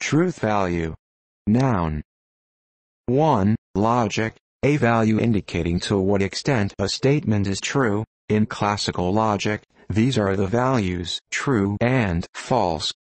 Truth value. Noun. 1. Logic, a value indicating to what extent a statement is true. In classical logic, these are the values true and false.